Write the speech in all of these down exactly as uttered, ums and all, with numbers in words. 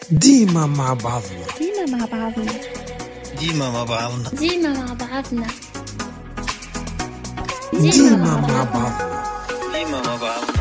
ديما مع بعضنا ديما مع بعضنا ديما مع بعضنا ديما مع بعضنا ديما مع بعضنا ديما مع بعضنا.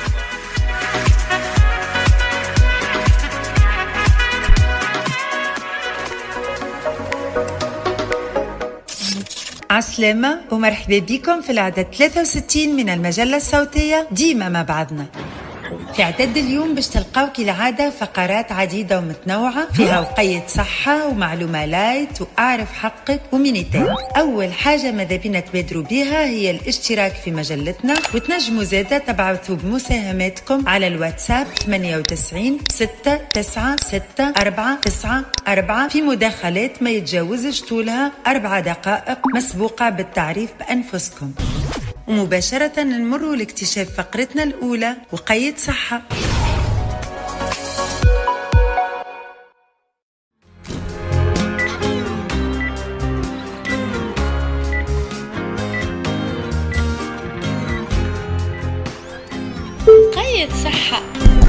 عسلامة ومرحبا بكم في العدد ثلاثة وستين من المجلة الصوتية ديما مع بعضنا. في عدد اليوم باش تلقاو كالعادة فقرات عديدة ومتنوعة فيها وقية صحة ومعلومة لايت وأعرف حقك ومينيتين. أول حاجة ماذا بينا تبادروا بها هي الاشتراك في مجلتنا، وتنجموا زادة تبعثوا بمساهماتكم على الواتساب ثمانية وتسعين ستة تسعة ستة أربعة تسعة أربعة في مداخلات ما يتجاوزش طولها أربع دقائق مسبوقة بالتعريف بأنفسكم. ومباشرة نمر لاكتشاف فقرتنا الأولى وقية صحة. قية صحة.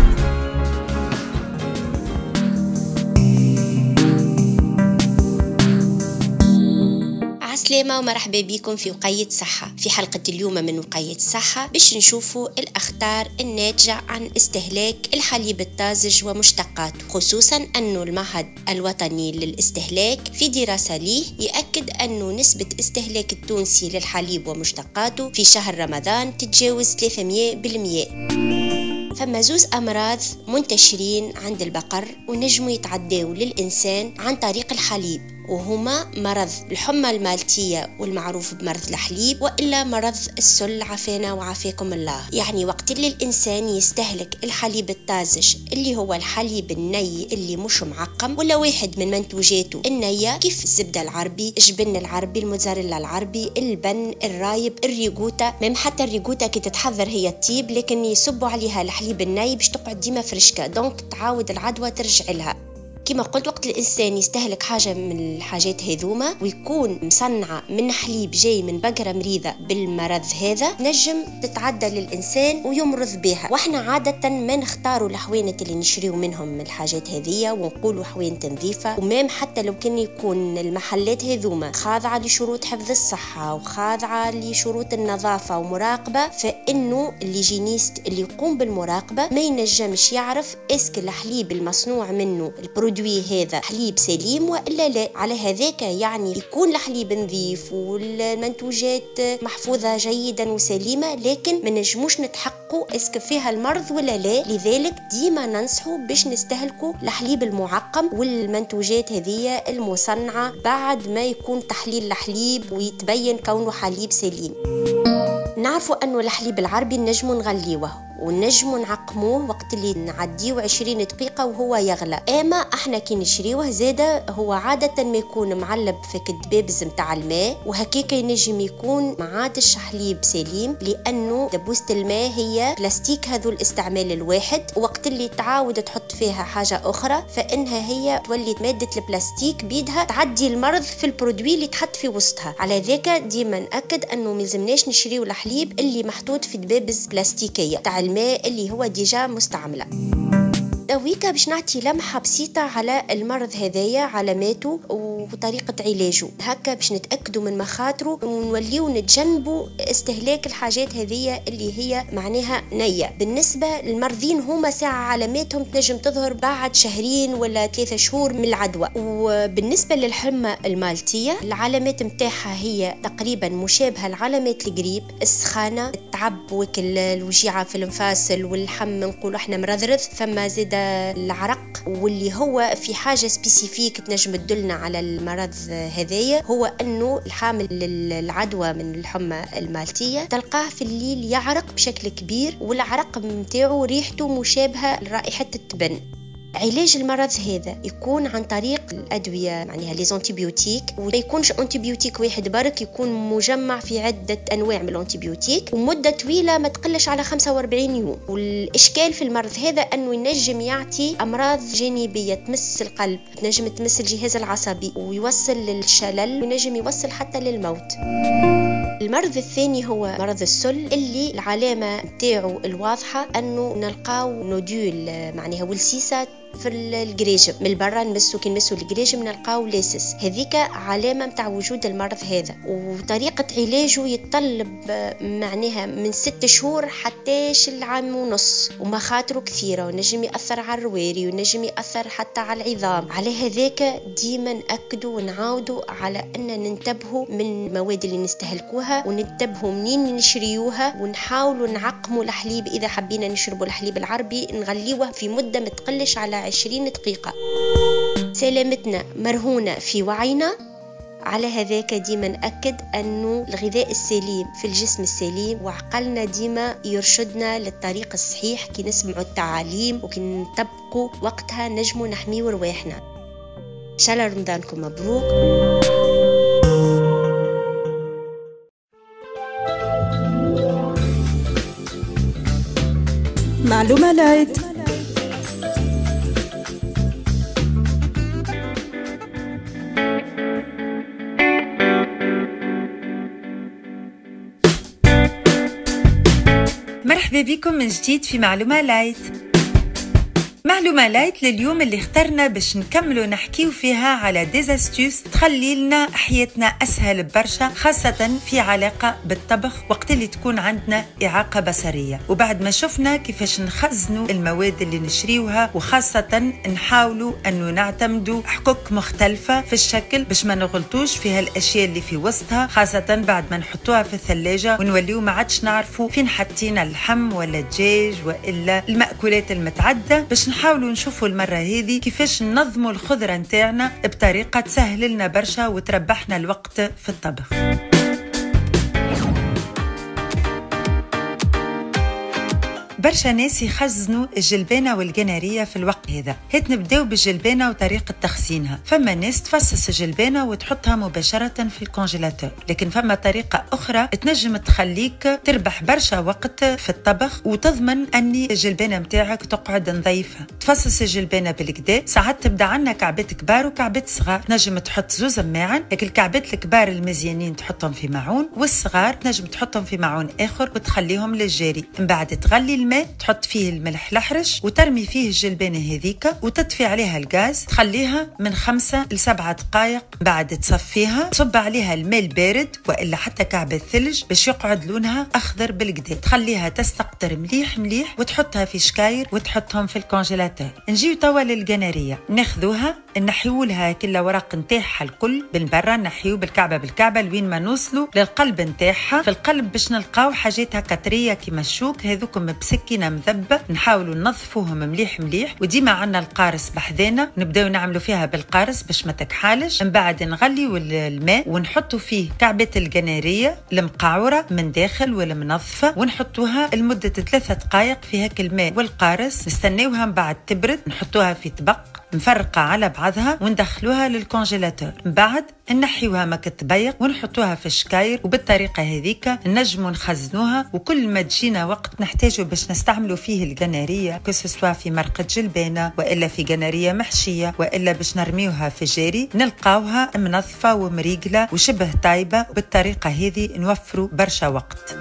عسلامة ومرحبا بكم في وقية صحة. في حلقة اليوم من وقية صحة باش نشوفوا الأخطار الناتجة عن استهلاك الحليب الطازج ومشتقاته، خصوصا أنه المعهد الوطني للاستهلاك في دراسة ليه يأكد أنه نسبة استهلاك التونسي للحليب ومشتقاته في شهر رمضان تتجاوز ثلاثمئة بالمئة. فما زوز أمراض منتشرين عند البقر ونجموا يتعداو للإنسان عن طريق الحليب، وهما مرض الحمى المالتية والمعروف بمرض الحليب، وإلا مرض السل عافانا وعافاكم الله. يعني وقت اللي الإنسان يستهلك الحليب الطازج اللي هو الحليب الني اللي مش معقم، ولا واحد من منتوجاته النية كيف الزبدة العربي، الجبن العربي، الموزاريلا العربي، البن، الرايب، الريقوتا. مم حتى الريقوتا كي تتحضر هي الطيب، لكن يصبوا عليها الحليب الني باش تقعد ديما فرشكة، دونك تعاود العدوى ترجع لها. كما قلت وقت الإنسان يستهلك حاجة من الحاجات هذوما ويكون مصنعة من حليب جاي من بقرة مريضة بالمرض هذا، نجم تتعدى للإنسان ويمرض بها. وإحنا عادة ما نختاروا الحوانة اللي نشريو منهم من الحاجات هذية ونقولوا حوانة نظيفة، ومام حتى لو كان يكون المحلات هذوما خاضعة لشروط حفظ الصحة وخاضعة لشروط النظافة ومراقبة، فإنه الليجينيست اللي يقوم بالمراقبة ما ينجمش يعرف اسك الحليب المصنوع منه البرودوي هذا حليب سليم وإلا لا. على هذاك يعني يكون الحليب نظيف والمنتوجات محفوظة جيدا وسليمة، لكن ما نجموش نتحققوا اسك فيها المرض ولا لا. لذلك ديما ننصحوا باش نستهلكوا الحليب المعقم والمنتوجات هذه المصنعة بعد ما يكون تحليل الحليب ويتبين كونه حليب سليم. نعرفوا أنه الحليب العربي نجموا نغليوه ونجموا نعقموه وقت اللي نعديه عشرين دقيقة وهو يغلى. اما احنا كي نشريوه زاده هو عادة ما يكون معلب في كدبابز متاع الماء، وهكيك ينجم يكون معادش حليب سليم، لانه دبوسة الماء هي بلاستيك هذو الاستعمال الواحد، وقت اللي تعاود تحط فيها حاجة اخرى فانها هي تولي مادة البلاستيك بيدها تعدي المرض في البرودوي اللي تحط في وسطها. على ذاك ديما نأكد انه ملزمناش نشريو الحليب اللي محطوط في دبابز بلاستيكية تاع الماء اللي هو ديجا مستعملة. دويكا باش نعطي لمحة بسيطة على المرض هذايا، علاماته وطريقة علاجه، هكا باش نتأكدوا من مخاطره ونوليو نتجنبوا استهلاك الحاجات هذية اللي هي معناها نية. بالنسبة للمرضين هما ساعة علاماتهم تنجم تظهر بعد شهرين ولا ثلاثة شهور من العدوى. وبالنسبة للحمى المالتية العلامات متاعها هي تقريبا مشابهة لعلامات الجريب، السخانة، التعب وكل الوجيعة في المفاصل والحم نقولوا احنا مرضرض، ثم زاد العرق، واللي هو في حاجة سبيسيفيك تنجم تدلنا على المرض هذايا هو أنه الحامل للعدوى من الحمى المالتية تلقاه في الليل يعرق بشكل كبير، والعرق متاعه ريحته مشابهة لرائحة التبن. علاج المرض هذا يكون عن طريق الأدوية معناها لي زانتيبيوتيك، وما يكونش أنتيبيوتيك واحد برك، يكون مجمع في عدة أنواع من الأنتيبيوتيك ومدة طويلة ما تقلش على خمسة وأربعين يوم. والإشكال في المرض هذا أنه ينجم يعطي أمراض جانبية تمس القلب، تنجم تمس الجهاز العصبي ويوصل للشلل وينجم يوصل حتى للموت. المرض الثاني هو مرض السل، اللي العلامة متاعه الواضحة أنه نلقاو نوديول معناها والسيسة في الجريجم من برا نمسو، كي نمسو الجريجم نلقاو لاسس، هذيك علامة متاع وجود المرض هذا. وطريقة علاجه يتطلب معناها من ست شهور حتى العام ونص، ومخاطره كثيرة، ونجم يأثر على الرواري، ونجم يأثر حتى على العظام. على هذاك ديما نأكدوا ونعاودوا على أن ننتبهوا من المواد اللي نستهلكوها، وننتبهوا منين نشريوها، ونحاولوا نعقموا الحليب. إذا حبينا نشربوا الحليب العربي نغليوه في مدة متقلش على عشرين دقيقة. سلامتنا مرهونة في وعينا. على هذاك ديما نأكد أنه الغذاء السليم في الجسم السليم، وعقلنا ديما يرشدنا للطريق الصحيح. كي نسمعوا التعاليم وكي نطبقوا وقتها نجموا نحميوا رواحنا. إن شاء الله رمضانكم مبروك. معلومة لايت. مرحبا بكم من جديد في معلومة لايت. معلومة لايت لليوم اللي اخترنا باش نكملوا نحكيو فيها على ديزاستوس تخلي لنا حياتنا أسهل برشا، خاصة في علاقة بالطبخ وقت اللي تكون عندنا إعاقة بصرية. وبعد ما شفنا كيفاش نخزنوا المواد اللي نشريوها، وخاصة نحاولوا أنه نعتمدوا حقوق مختلفة في الشكل باش ما نغلطوش في هالأشياء اللي في وسطها، خاصة بعد ما نحطوها في الثلاجة ونوليو ما عادش نعرفوا فين حطينا اللحم ولا الدجاج وإلا المأكولات المتعدة. باش نحاولوا نشوفوا المرة هذه كيفاش ننظموا الخضرة نتاعنا بطريقة تسهل لنا برشا وتربحنا الوقت في الطبخ. برشا ناس يخزنوا الجلبانة والجنارية في الوقت هذا. هات نبداو بالجلبانة وطريقة تخزينها. فما ناس تفصص الجلبانة وتحطها مباشرة في الكونجيلاتور، لكن فما طريقة أخرى تنجم تخليك تربح برشا وقت في الطبخ وتضمن أني الجلبانة متاعك تقعد نظيفة. تفصص الجلبانة بالكدا، ساعات تبدا عنا كعبات كبار وكعبات صغار. نجم تحط زوز معان، لكن الكعبات الكبار المزيانين تحطهم في معون، والصغار نجم تحطهم في معون آخر وتخليهم للجاري. من بعد تغلي الماء، تحط فيه الملح الأحرش وترمي فيه الجلبانة هذيك وتطفي عليها الغاز، تخليها من خمسة لسبعة دقائق. بعد تصفيها، تصب عليها الماء البارد وإلا حتى كعب الثلج باش يقعد لونها أخضر بالكدا. تخليها تستقطر مليح مليح وتحطها في شكاير وتحطهم في الكونجيلاتور. نجيو توا للجنارية، ناخذوها نحيولها كل ورق نتاعها الكل بالبرة، نحيو بالكعبة بالكعبة لوين ما نوصلوا للقلب نتاعها. في القلب باش نلقاو حاجات هكا كيما الشوك، هذوكم بسكينة مذبة نحاولوا ننظفوهم مليح مليح. وديما عنا القارص بحذانا، نبداو نعملوا فيها بالقارص باش ما تكحالش. من بعد نغليوا الماء ونحطوا فيه كعبات الجنارية المقعورة من داخل والمنظفة، ونحطوها لمدة ثلاثة دقائق في هاك الماء والقارص. نستناوها من بعد تبرد، نحطوها في طبق مفرقة على بعضها وندخلوها للكونجيلاتور. من بعد نحيوها ما كتبيق ونحطوها في الشكاير. وبالطريقة هذيك نجموا نخزنوها، وكل ما تجينا وقت نحتاجوا باش نستعملوا فيه الجنارية، كسوا في مرقة جلبانة وإلا في جنارية محشية وإلا باش نرميوها في جاري، نلقاوها منظفة ومريقلة وشبه طايبة. بالطريقة هذه نوفروا برشا وقت.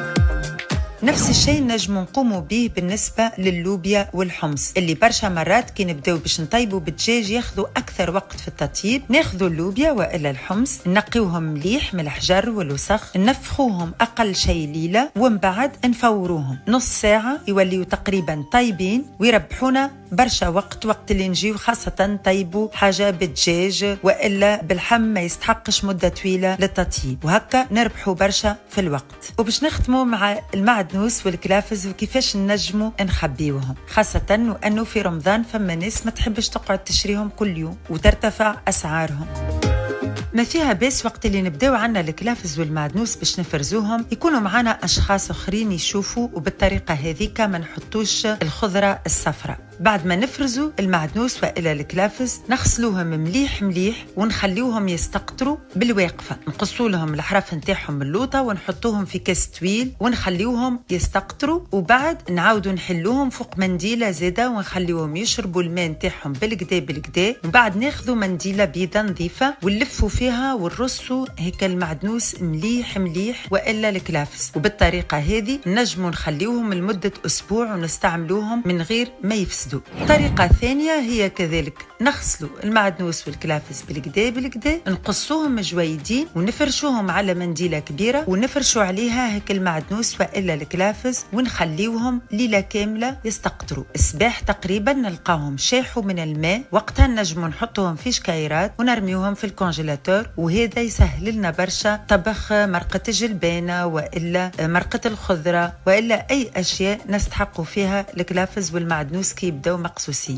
نفس الشيء نجم نقوموا به بالنسبة لللوبيا والحمص، اللي برشا مرات كي نبداو باش نطيبوا بالدجاج ياخذوا أكثر وقت في التطييب. ناخذوا اللوبيا وإلا الحمص، نقيوهم مليح من الحجر والوسخ، نفخوهم أقل شيء ليلة، ومن بعد نفوروهم نص ساعة يوليوا تقريبا طيبين ويربحونا برشا وقت. وقت اللي نجيو خاصة طيبوا حاجة بالدجاج وإلا بالحم ما يستحقش مدة طويلة للتطييب، وهكا نربحوا برشا في الوقت. وباش نختموا مع المعدنوس والكلافز وكيفاش نجموا نخبيوهم، خاصة وأنه في رمضان فما ناس ما تحبش تقعد تشريهم كل يوم وترتفع أسعارهم. ما فيها بس وقت اللي نبداو عنا الكلافز والمعدنوس باش نفرزوهم يكونوا معنا أشخاص آخرين يشوفوا، وبالطريقة هذيك ما نحطوش الخضرة الصفراء. بعد ما نفرزوا المعدنوس وإلى الكلافز نغسلوهم مليح مليح ونخليوهم يستقطروا بالواقفة. نقصوا لهم الحرف نتاعهم من اللوطة ونحطوهم في كاس طويل ونخليوهم يستقطروا، وبعد نعاودوا نحلوهم فوق منديلة زادة ونخليوهم يشربوا الماء نتاعهم بالكدا بالكدا. وبعد ناخذوا منديلة بيضة نظيفة ونلفوا فيها ونرصوا هيك المعدنوس مليح مليح وإلا الكلافس، وبالطريقة هذه نجموا نخليوهم لمدة أسبوع ونستعملوهم من غير ما يفسدوا. طريقة ثانية هي كذلك نغسلوا المعدنوس والكلافس بالكدا بالكدا، نقصوهم جويدين ونفرشوهم على منديلة كبيرة ونفرشوا عليها هيك المعدنوس وإلا الكلافس ونخليوهم ليلة كاملة يستقطروا. الصباح تقريبا نلقاهم شاحوا من الماء، وقتها نجموا نحطوهم في شكايرات ونرميوهم في الكونجيلاتور، وهذا يسهل لنا برشا طبخ مرقة الجلبانة وإلا مرقة الخضرة وإلا أي أشياء نستحقوا فيها الكلافس والمعدنوس كي يبداو مقصوصين.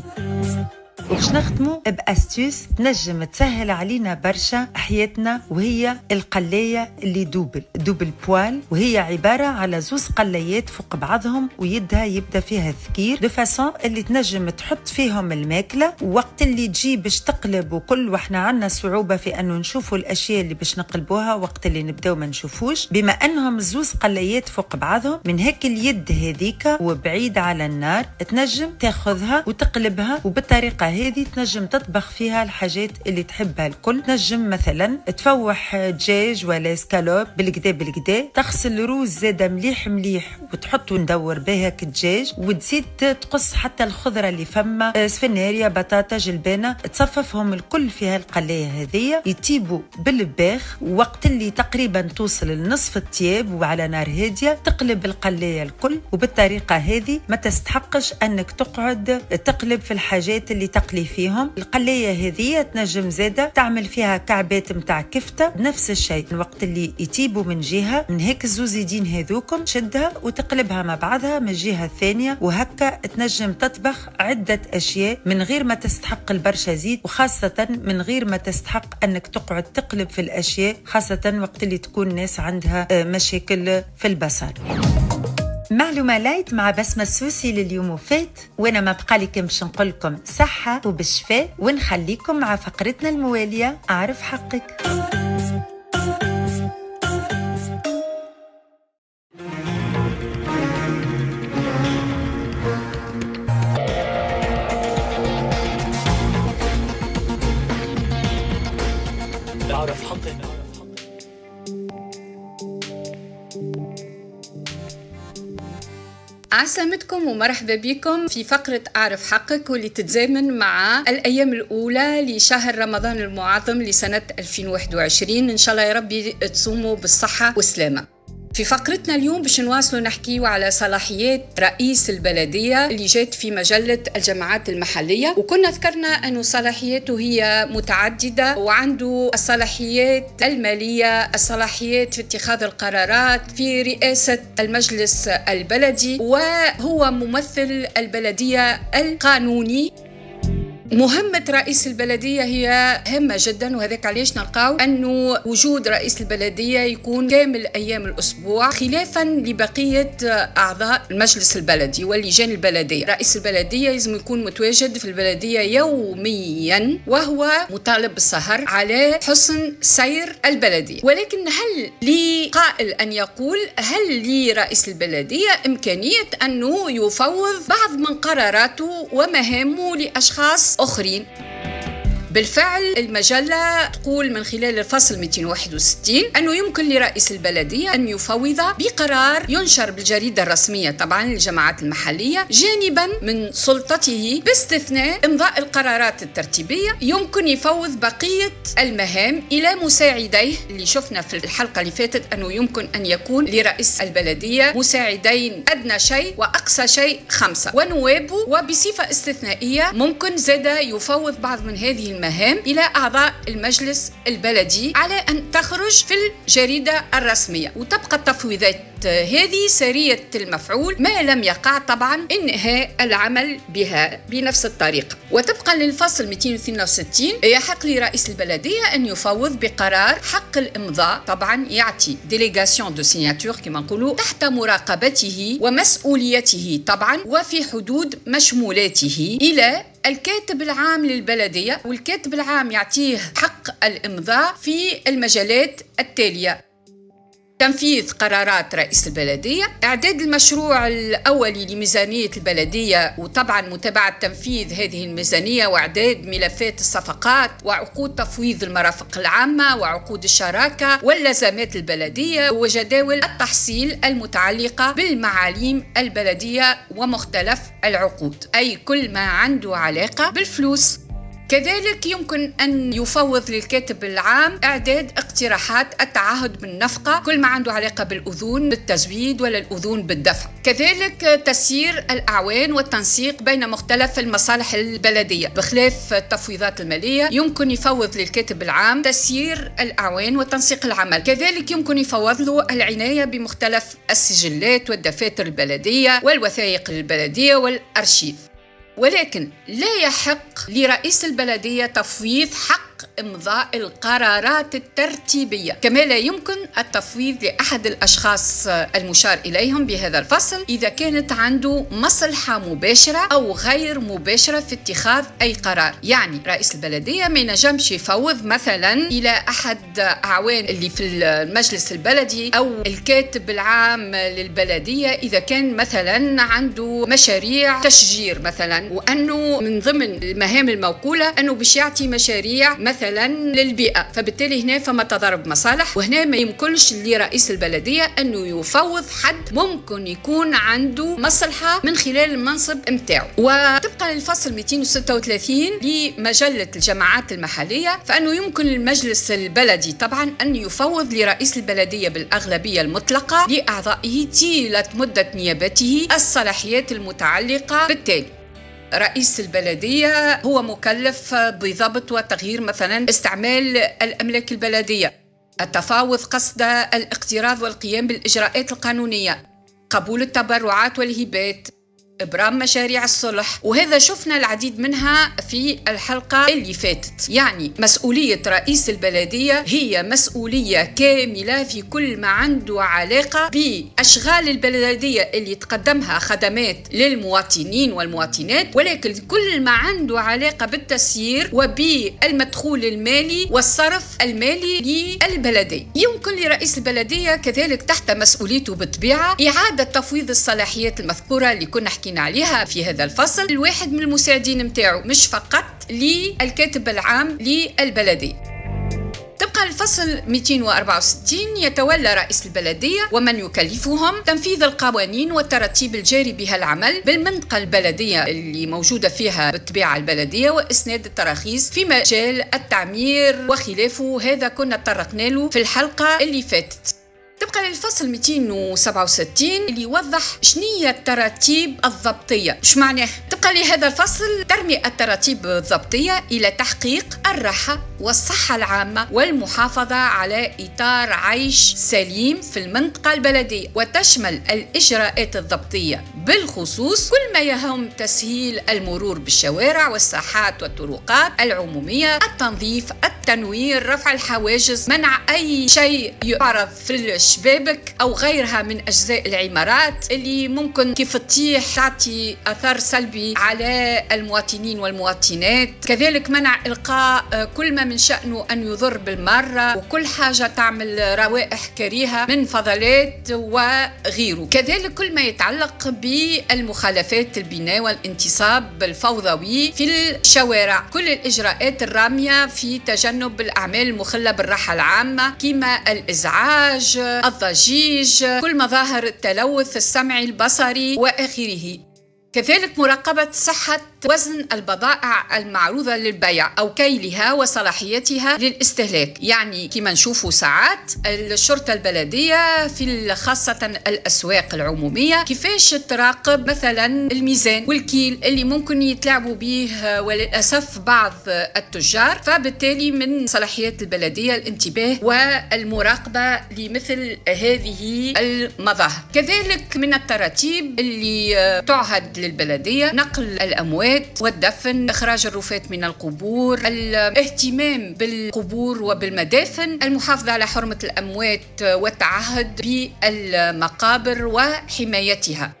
وباش نختموا باستيوس تنجم تسهل علينا برشا حياتنا، وهي القلاية اللي دوبل دوبل بوال، وهي عبارة على زوز قلايات فوق بعضهم ويدها يبدا فيها الثكير دو فاسون اللي تنجم تحط فيهم الماكلة، ووقت اللي تجي باش تقلب وكل واحنا عنا صعوبة في انه نشوفوا الاشياء اللي باش نقلبوها وقت اللي نبداو ما نشوفوش، بما انهم زوز قلايات فوق بعضهم من هيك اليد هذيك وبعيد على النار تنجم تاخذها وتقلبها، وبالطريقة هذه تنجم تطبخ فيها الحاجات اللي تحبها الكل. تنجم مثلا تفوح دجاج ولا سكالوب بالكدا بالكدا، تغسل روز زاده مليح مليح وتحطه ندور بهاك الدجاج، وتزيد تقص حتى الخضره اللي فما سفناريا بطاطا جلبانه، تصففهم الكل في هالقلايه هذيا يطيبوا بالباخ، وقت اللي تقريبا توصل لنصف الطياب وعلى نار هاديه تقلب القلايه الكل، وبالطريقه هذه ما تستحقش انك تقعد تقلب في الحاجات اللي تقلي فيهم. القلايه هذه تنجم زاده تعمل فيها كعبات متاع كفته بنفس الشيء، الوقت اللي يطيبوا من جهه من هيك الزوزيدين هذوكم تشدها وتقلبها مع بعضها من الجهه الثانيه، وهكا تنجم تطبخ عده اشياء من غير ما تستحق البرشا زيت، وخاصه من غير ما تستحق انك تقعد تقلب في الاشياء، خاصه وقت اللي تكون الناس عندها مشاكل في البصر. معلومة لايت مع بسمة السوسي لليوم وفات، وانا ما بقى لي باش نقول لكم صحة وبالشفاء، ونخليكم مع فقرتنا الموالية أعرف حقك. أعرف حقك. عسلامتكم ومرحبا بكم في فقرة أعرف حقك، واللي تتزامن مع الأيام الأولى لشهر رمضان المعظم لسنة ألفين وواحد وعشرين. إن شاء الله يا ربي تصوموا بالصحة والسلامة. في فقرتنا اليوم باش نواصلوا نحكيوا على صلاحيات رئيس البلدية اللي جات في مجلة الجماعات المحلية، وكنا ذكرنا أنه صلاحياته هي متعددة، وعنده الصلاحيات المالية، الصلاحيات في اتخاذ القرارات، في رئاسة المجلس البلدي، وهو ممثل البلدية القانوني. مهمة رئيس البلدية هي هامة جدا، وهذاك علاش نلقاو أنه وجود رئيس البلدية يكون كامل أيام الأسبوع، خلافا لبقية أعضاء المجلس البلدي واللجان البلدية. رئيس البلدية لازم يكون متواجد في البلدية يوميا، وهو مطالب بالسهر على حسن سير البلدية. ولكن هل لي قائل أن يقول هل لرئيس البلدية إمكانية أنه يفوض بعض من قراراته ومهامه لأشخاص آخرين؟ بالفعل المجلة تقول من خلال الفصل مئتين وواحد وستين أنه يمكن لرئيس البلدية أن يفوض بقرار ينشر بالجريدة الرسمية طبعا للجماعات المحلية، جانبا من سلطته باستثناء إمضاء القرارات الترتيبية. يمكن يفوض بقية المهام إلى مساعديه، اللي شفنا في الحلقة اللي فاتت أنه يمكن أن يكون لرئيس البلدية مساعدين أدنى شيء وأقصى شيء خمسة، ونوابه، وبصفة استثنائية ممكن زاد يفوض بعض من هذه المهام المهام إلى أعضاء المجلس البلدي على أن تخرج في الجريدة الرسمية، وتبقى التفويضات هذه سرية المفعول ما لم يقع طبعا انهاء العمل بها بنفس الطريقة. وطبقا للفصل مئتين واثنين وستين يحق لرئيس البلدية أن يفوض بقرار حق الإمضاء، طبعا يعطي ديليغاسيون دو سيناتور كما نقولوا، تحت مراقبته ومسؤوليته طبعا، وفي حدود مشمولاته، إلى الكاتب العام للبلدية، والكاتب العام يعطيه حق الإمضاء في المجالات التالية: تنفيذ قرارات رئيس البلدية، إعداد المشروع الأولي لميزانية البلدية، وطبعا متابعة تنفيذ هذه الميزانية وإعداد ملفات الصفقات وعقود تفويض المرافق العامة وعقود الشراكة واللزامات البلدية وجداول التحصيل المتعلقة بالمعاليم البلدية ومختلف العقود، أي كل ما عنده علاقة بالفلوس. كذلك يمكن أن يفوض للكاتب العام إعداد اقتراحات التعهد بالنفقة، كل ما عنده علاقة بالأذون بالتزويد ولا الأذون بالدفع. كذلك تسيير الأعوان والتنسيق بين مختلف المصالح البلدية، بخلاف التفويضات المالية يمكن يفوض للكاتب العام تسيير الأعوان وتنسيق العمل. كذلك يمكن يفوض له العناية بمختلف السجلات والدفاتر البلدية والوثائق البلدية والأرشيف. ولكن لا يحق لرئيس البلدية تفويض حق إمضاء القرارات الترتيبية، كما لا يمكن التفويض لأحد الأشخاص المشار إليهم بهذا الفصل إذا كانت عنده مصلحة مباشرة أو غير مباشرة في اتخاذ أي قرار. يعني رئيس البلدية ما ينجمش يفوض مثلا إلى أحد أعوان اللي في المجلس البلدي أو الكاتب العام للبلدية إذا كان مثلا عنده مشاريع تشجير مثلا، وأنه من ضمن المهام الموكولة أنه باش يعطي مشاريع مثلا للبيئة، فبالتالي هنا فما تضارب مصالح، وهنا ما يمكنش لرئيس البلدية أنه يفوض حد ممكن يكون عنده مصلحة من خلال المنصب متاعه. وطبقا للفصل مئتين وستة وثلاثين لمجلة الجماعات المحلية فأنه يمكن المجلس البلدي طبعا أن يفوض لرئيس البلدية بالأغلبية المطلقة لأعضائه طيلة مدة نيابته الصلاحيات المتعلقة بالتالي: رئيس البلدية هو مكلف بضبط وتغيير مثلا استعمال الأملاك البلدية، التفاوض قصد الاقتراض والقيام بالإجراءات القانونية، قبول التبرعات والهبات، إبرام مشاريع الصلح، وهذا شفنا العديد منها في الحلقة اللي فاتت. يعني مسؤولية رئيس البلدية هي مسؤولية كاملة في كل ما عنده علاقة بأشغال البلدية اللي تقدمها خدمات للمواطنين والمواطنات، ولكن كل ما عنده علاقة بالتسيير وبالمدخول المالي والصرف المالي للبلدية. يمكن لرئيس البلدية كذلك تحت مسؤوليته بالطبيعة إعادة تفويض الصلاحيات المذكورة اللي كنا حكينا عليها في هذا الفصل الواحد من المساعدين متاعه، مش فقط للكاتب العام للبلدية. طبقا للفصل مئتين وأربعة وستين يتولى رئيس البلدية ومن يكلفهم تنفيذ القوانين والترتيب الجاري بها العمل بالمنطقة البلدية اللي موجودة فيها بالطبيعة البلدية، وإسناد التراخيص في مجال التعمير وخلافه. هذا كنا تطرقنا له في الحلقة اللي فاتت. طبقا للفصل مئتين وسبعة وستين اللي يوضح شنية التراتيب الضبطية. ايش معناه؟ طبقا لهذا الفصل ترمي التراتيب الضبطية إلى تحقيق الراحة والصحة العامة والمحافظة على إطار عيش سليم في المنطقة البلدية، وتشمل الإجراءات الضبطية بالخصوص كل ما يهم تسهيل المرور بالشوارع والساحات والطرقات العمومية، التنظيف، التنوير، رفع الحواجز، منع أي شيء يعرض في الشبابك أو غيرها من أجزاء العمارات اللي ممكن كيف تطيح تعطي أثر سلبي على المواطنين والمواطنات. كذلك منع إلقاء كل ما من شأنه أن يضر بالمرة وكل حاجة تعمل روائح كريهة من فضلات وغيره. كذلك كل ما يتعلق بالمخالفات البناء والانتصاب الفوضوي في الشوارع، كل الإجراءات الرامية في تجنب الأعمال المخلة بالراحة العامة كما الإزعاج، الضجيج، كل مظاهر التلوث السمعي البصري وآخره. كذلك مراقبة صحة وزن البضائع المعروضة للبيع أو كيلها وصلاحيتها للاستهلاك. يعني كما نشوفوا ساعات الشرطة البلدية في خاصة الأسواق العمومية كيفاش تراقب مثلا الميزان والكيل اللي ممكن يتلعبوا به وللأسف بعض التجار، فبالتالي من صلاحيات البلدية الانتباه والمراقبة لمثل هذه المظاهر. كذلك من التراتيب اللي تعهد للبلدية نقل الأموات والدفن، إخراج الرفات من القبور، الاهتمام بالقبور وبالمدافن، المحافظة على حرمة الأموات والتعهد بالمقابر وحمايتها.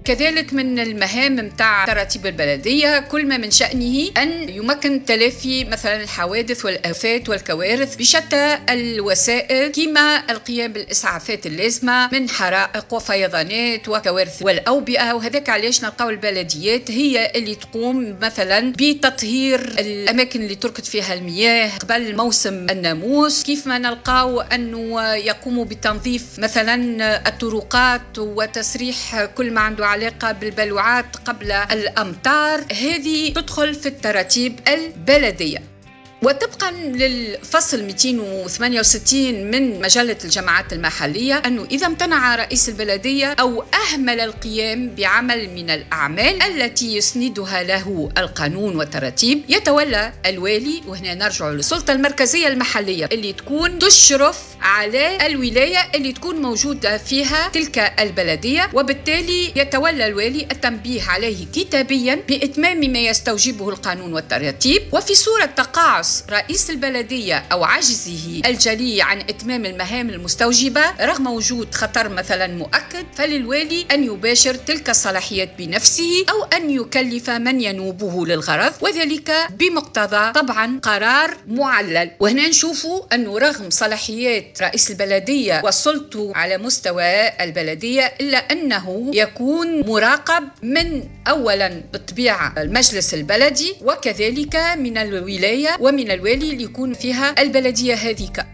كذلك من المهام متاع تراتيب البلدية كل ما من شأنه أن يمكن تلافي مثلا الحوادث والآفات والكوارث بشتى الوسائل، كما القيام بالإسعافات اللازمة من حرائق وفيضانات وكوارث والأوبئة. وهذاك علاش نلقاو البلديات هي اللي تقوم مثلا بتطهير الأماكن اللي تركت فيها المياه قبل موسم الناموس، كيف ما نلقاو أنه يقوموا بتنظيف مثلا الطرقات وتسريح كل ما عنده علاقة بالبلوعات قبل الأمطار. هذه تدخل في التراتيب البلدية. وطبقا للفصل مئتين وثمانية وستين من مجلة الجماعات المحلية أنه إذا امتنع رئيس البلدية أو أهمل القيام بعمل من الأعمال التي يسندها له القانون والتراتيب، يتولى الوالي، وهنا نرجع للسلطة المركزية المحلية اللي تكون تشرف على الولاية اللي تكون موجودة فيها تلك البلدية، وبالتالي يتولى الوالي التنبيه عليه كتابيا بإتمام ما يستوجبه القانون والتراتيب. وفي صورة تقاعس رئيس البلدية أو عجزه الجلي عن إتمام المهام المستوجبة رغم وجود خطر مثلا مؤكد، فللوالي أن يباشر تلك الصلاحيات بنفسه أو أن يكلف من ينوبه للغرض، وذلك بمقتضى طبعا قرار معلل. وهنا نشوفوا أنه رغم صلاحيات رئيس البلدية وسلطته على مستوى البلدية إلا أنه يكون مراقب من أولا بالطبيعة المجلس البلدي وكذلك من الولاية ومن الوالي اللي يكون فيها البلدية هذيك.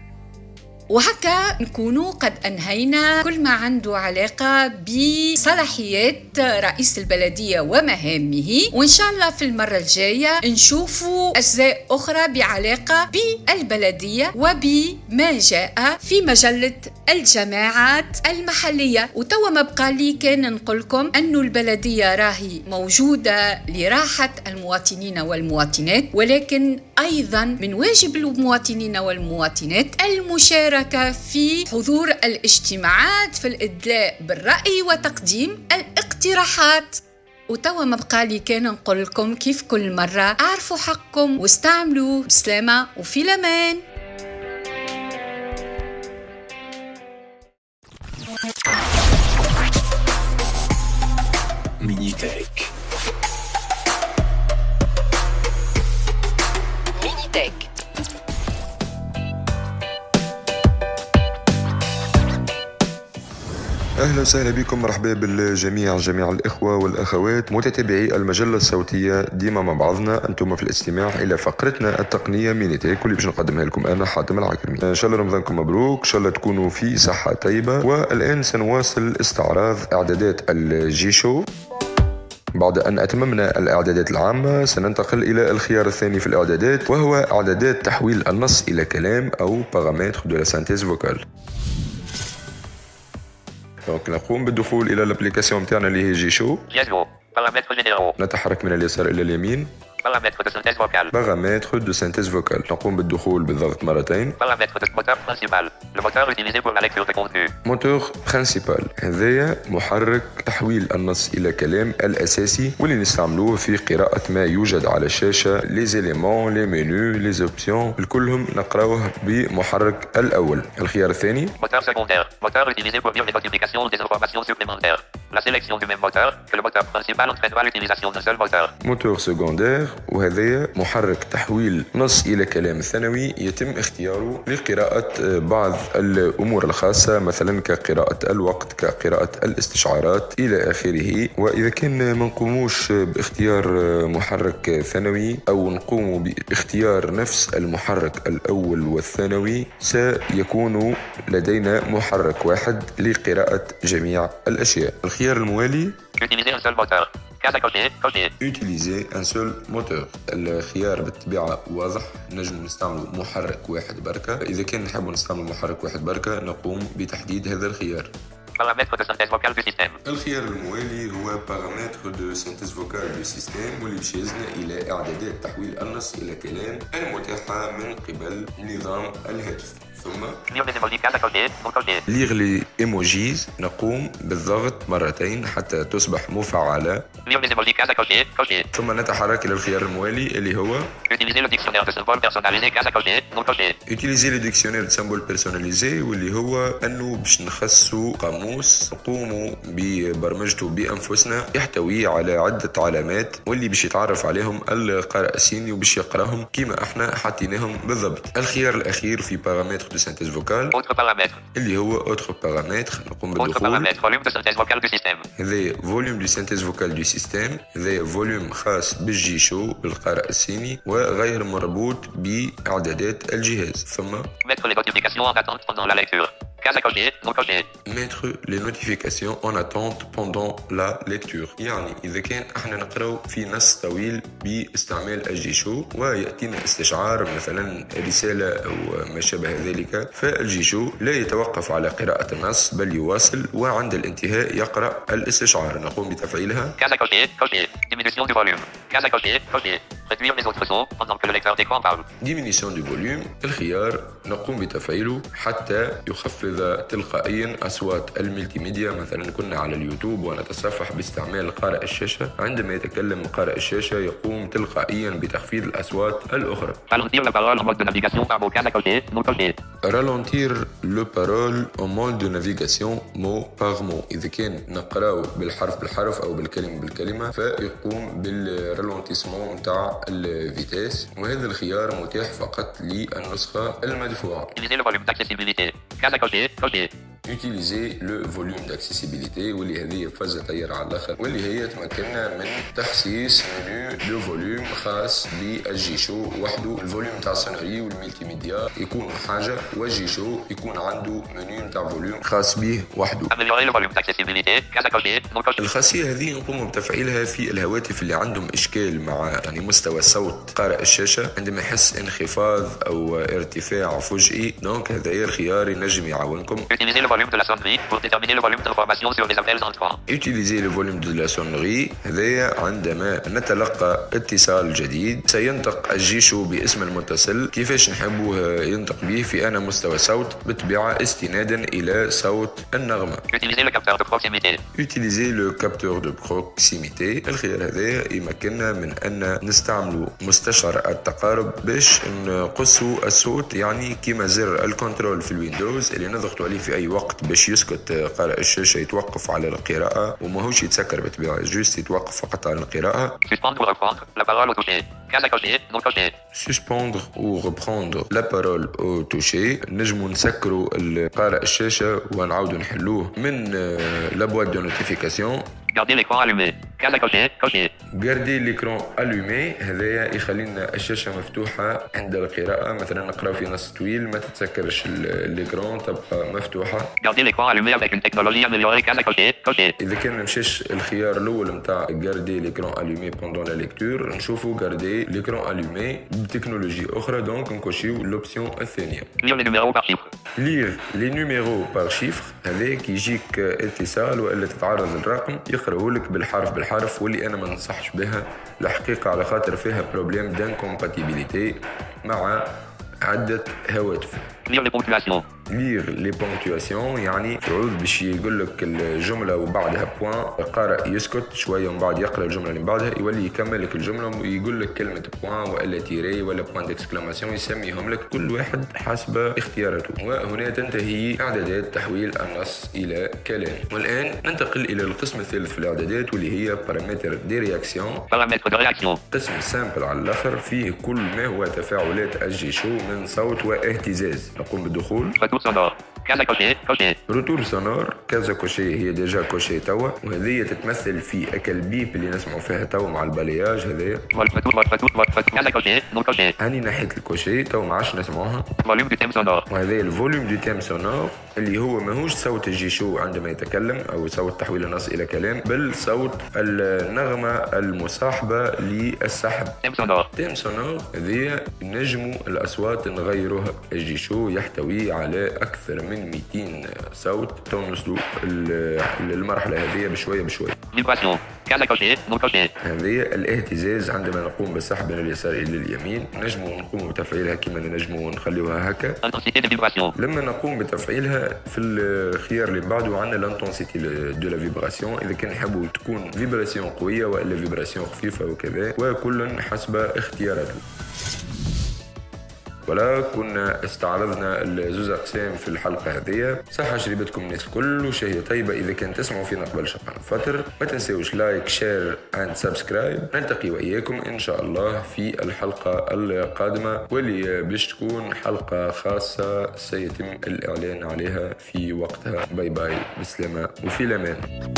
وهكا نكونوا قد أنهينا كل ما عنده علاقة بصلاحيات رئيس البلدية ومهامه، وإن شاء الله في المرة الجاية نشوفوا أجزاء أخرى بعلاقة بالبلدية وبما جاء في مجلة الجماعات المحلية. وتوا ما بقى لي كان نقولكم أنه البلدية راهي موجودة لراحة المواطنين والمواطنات، ولكن أيضا من واجب المواطنين والمواطنات المشاركة في حضور الاجتماعات في الإدلاء بالرأي وتقديم الاقتراحات. وتوا ما بقى لي كان نقول لكم كيف كل مرة أعرفوا حقكم واستعملوه بسلامة وفي الأمان. مينيتك مينيتك أهلا وسهلا بكم، مرحبا بالجميع، جميع الإخوة والأخوات متتبعي المجلة الصوتية ديما مع بعضنا. أنتم في الاستماع إلى فقرتنا التقنية مينيتك واللي باش نقدمها لكم أنا حاتم العكرمي. إن شاء الله رمضانكم مبروك، إن شاء الله تكونوا في صحة طيبة. والآن سنواصل استعراض إعدادات الجيشو. بعد أن أتممنا الإعدادات العامة سننتقل إلى الخيار الثاني في الإعدادات، وهو إعدادات تحويل النص إلى كلام أو paramètres de la synthèse vocale. دونك نقوم بالدخول إلى الابليكاسيون متاعنا اللي هي جيشو. نتحرك من اليسار إلى اليمين. Paramètres de synthèse vocale. Paramètres de synthèse vocale. نقوم بالدخول بالضغط مرتين. Paramètres de moteur principal. Le moteur utilisé pour la lecture de contenu. Moteur principal. هذايا محرك تحويل النص إلى كلام الأساسي واللي نستعملوه في قراءة ما يوجد على الشاشة. Les éléments, les menus, les options. الكلهم نقراوه بمحرك الأول. الخيار الثاني. Moteur secondaire. Moteur utilisé pour lire les notifications ou des informations supplémentaires. La sélection du même moteur que le moteur principal entraînera l'utilisation d'un seul moteur. Moteur secondaire. وهذا محرك تحويل نص إلى كلام ثانوي يتم اختياره لقراءة بعض الأمور الخاصة، مثلا كقراءة الوقت، كقراءة الاستشعارات إلى آخره. وإذا كان ما نقوموش باختيار محرك ثانوي أو نقوم باختيار نفس المحرك الأول والثانوي، سيكون لدينا محرك واحد لقراءة جميع الأشياء. الخيار الموالي Utiliser un seul moteur. Case à cocher, cocher. Utiliser un seul moteur. الخيار بالطبيعة واضح، نجم نستعمل محرك واحد بركة. إذا كان نحب نستعمل محرك واحد بركة نقوم بتحديد هذا الخيار. Paramètres de synthèse vocale du système. الخيار الموالي هو paramètres de synthèse vocale du système، واللي باش يزن إلى إعدادات تحويل النص إلى كلام المتاحة من قبل نظام الهاتف. ثم Lire les emojis, case à cocher, non coché. ليغ لي ايموجيز، نقوم بالضغط مرتين حتى تصبح مفعلة. Lire les emojis, case à cocher, coché. ثم نتحرك إلى الخيار الموالي اللي هو Utiliser le dictionnaire de symboles personnalisés, case à cocher, non coché. utiliser le dictionnaire de symboles personnalisés، واللي هو أنه باش نخصوا قاموس نقوموا ببرمجته بأنفسنا يحتوي على عدة علامات واللي باش يتعرف عليهم القارئ الصيني وباش يقراهم كيما احنا حاطيناهم بالضبط. الخيار الأخير في بارامتر دو سينتيز فوكال اللي هو اوتر بارامتر، نقوم بالدخول. Volume de synthèse vocale du système. هذا فوليوم دو سينتيز فوكال دو سيستيم، هذا فوليوم خاص بالجيشو بالقارئ الصيني وغير مربوط بإعدادات الجهاز. ثم Mettre les notifications en attente pendant la lecture. Case à cocher, non coché. mettre les notifications en attente pendant la lecture، يعني إذا كان احنا نقراو في نص طويل باستعمال الجيشو ويأتينا استشعار مثلا رسالة أو ما شابه ذلك، فالجيشو لا يتوقف على قراءة النص بل يواصل وعند الانتهاء يقرأ الاستشعار. نقوم بتفعيلها. Case à cocher, coché. Diminution du volume. Case à cocher, coché. Réduire les autres sons pendant que le lecteur d'écran parle. diminution du volume، الخيار نقوم بتفعيله حتى يخفض تلقائيا أصوات الملتي ميديا. مثلا كنا على اليوتيوب ونتصفح باستعمال قارئ الشاشة، عندما يتكلم قارئ الشاشة يقوم تلقائيا بتخفيض الأصوات الأخرى. Ralentir la parole en mode de navigation par mot, case à cocher, non coché. ralentir le parole en mode de navigation mot par mot، إذا كان نقراو بالحرف بالحرف أو بالكلمة بالكلمة فيقوم بالرالونتيسمون متاع الفيتاس، وهذا الخيار متاح فقط للنسخة المدفوعة. Utiliser le volume d'accessibilité. Case à cocher, coché. utiliser le volume d'accessibilité، واللي هذه فازة طيارة على الآخر، واللي هي تمكننا من تخصيص منيو دو فوليوم خاص بالجيشو وحده. الفوليوم تاع السونوري والملتي ميديا يكون حاجة والجيشو يكون عنده منيو تاع فوليوم خاص به وحده. Améliorer le volume d'accessibilité. Case à cocher, non coché. الخاصية هذه نقوم بتفعيلها في الهواتف اللي عندهم إشكال مع يعني مستوى صوت قارئ الشاشة، عندما يحس انخفاض أو ارتفاع فجئي، دونك هذا الخيار ينجم يعاونكم. Utiliser le volume de la sonnerie pour déterminer le volume d'information sur les appels entrants. utiliser le volume de la sonnerie، هذايا عندما نتلقى اتصال جديد سينطق الجيشو باسم المتصل كيفاش نحبوه ينطق به في أنا مستوى صوت بالطبيعة استنادا إلى صوت النغمة. Utiliser le capteur de proximité. utiliser le capteur de proximité، الخيار هذا يمكننا من أن نستعمل مستشعر التقارب باش نقصوا الصوت، يعني كما زر الكنترول في الويندوز اللي نضغط عليه في أي وقت باش يسكت قارئ الشاشة يتوقف على القراءة وماهوش يتسكر بالطبيعة، جوست يتوقف فقط على القراءة. Suspendre ou reprendre la parole au toucher. Case à cocher, non coché. suspendre ou reprendre la parole au toucher، نجمو نسكروا القارئ الشاشة ونعاودوا نحلوه من la boîte de notification. Garder l'écran allumé. Case à cocher, coché. garder l'écran allumé، هذايا يخلينا الشاشة مفتوحة عند القراءة. مثلا نقرأ في نص طويل ما تتسكرش الإكران تبقى مفتوحة. Garder l'écran allumé avec une technologie améliorée. Case à cocher, coché. إذا كان مشيش الخيار الأول متاع garder l'écran allumé pendant la lecture، نشوفوا garder l'écran allumé بتكنولوجي أخرى، دونك نكوشيو l'option الثانية. Lire les numéros par chiffre. lire les numéros par chiffre، هذا كي يجيك اتصال وإلا تتعرض الرقم يقرأه لك بالحرف بالحرف، واللي أنا ما ننصحش بها الحقيقة على خاطر فيها بروبليم دانكومباتيبيليتي مع عدة هواتف. Lire les ponctuations. lire les ponctuations، يعني تعود باش يقول لك الجملة وبعدها بوان، القارئ يسكت شوية ومن بعد يقرأ الجملة اللي بعدها يولي يكمل لك الجملة ويقول لك كلمة بوان ولا تيري ولا بوان ديكسكلاماسيون، يسميهم لك كل واحد حسب اختياراته. وهنا تنتهي إعدادات تحويل النص إلى كلام. والآن ننتقل إلى القسم الثالث في الإعدادات واللي هي بارامتر دي رياكسيون. Paramètres de réaction. قسم سامبل على الآخر فيه كل ما هو تفاعلات الجيشو من صوت واهتزاز. نقوم بالدخول. Retour sonore. Case à cocher, coché. روتور سونور، كذا كوشي هي ديجا كوشي توا، وهذه تتمثل في اكل بيب اللي نسمعوا فيها توا مع البالياج. هذايا Vol retour, vol retour, vol retour. Case à cocher, non coché. هاني ناحية الكوشي توا ما عادش نسمعوها. Volume du thème sonore. وهذا الفوليوم دو تيم سونور اللي هو ماهوش صوت الجيشو عندما يتكلم او صوت تحويل النص الى كلام، بل صوت النغمة المصاحبة للسحب. Thème sonore. تيم سونور هذه نجموا الاصوات نغيروها. الجيشو يحتوي على أكثر من مئتين صوت تو نوصلوا المرحلة هذه بشوية بشوية. هذه الاهتزاز عندما نقوم بالسحب من اليسار إلى اليمين، نجم نقوم بتفعيلها كما نجم نخليوها هكا. لما نقوم بتفعيلها في الخيار اللي بعده عندنا الانتنسيتي دو لا فيبراسيون، إذا كان نحبوا تكون فيبراسيون قوية وإلا فيبراسيون خفيفة وكذا، وكل حسب اختياراته. ولا كنا استعرضنا الزوز أقسام في الحلقة هذه. صحة شريبتكم الناس الكل وشهية طيبة. إذا كان تسمعوا فينا قبل شقة فتر ما تنسوش لايك شير اند سبسكرايب. نلتقي وإياكم إن شاء الله في الحلقة القادمة، واللي باش تكون حلقة خاصة سيتم الإعلان عليها في وقتها. باي باي، بسلامة وفي الأمان.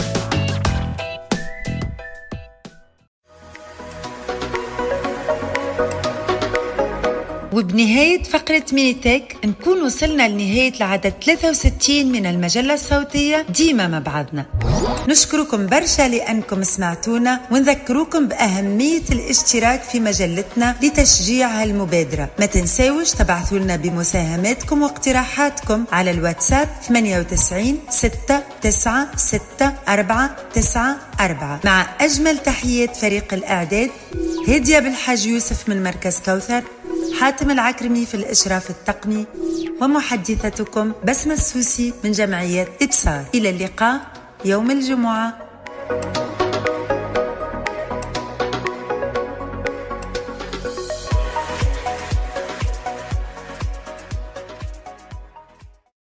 وبنهاية فقرة مينيتك نكون وصلنا لنهاية العدد ثلاثة وستين من المجلة الصوتية ديما مع بعضنا. نشكركم برشا لأنكم سمعتونا، ونذكروكم بأهمية الاشتراك في مجلتنا لتشجيع هالمبادرة. ما تنساوش تبعثوا لنا بمساهماتكم واقتراحاتكم على الواتساب ثمانية وتسعين ستة تسعة ستة أربعة تسعة أربعة. مع أجمل تحيات فريق الإعداد، هدية بالحاج يوسف من مركز كوثر، حاتم العكرمي في الإشراف التقني، ومحدثتكم بسمة السوسي من جمعية إبصار. إلى اللقاء يوم الجمعة.